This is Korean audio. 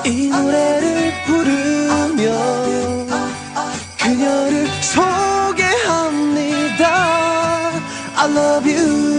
이 노래를 부르며 그녀를 소개합니다. I love you.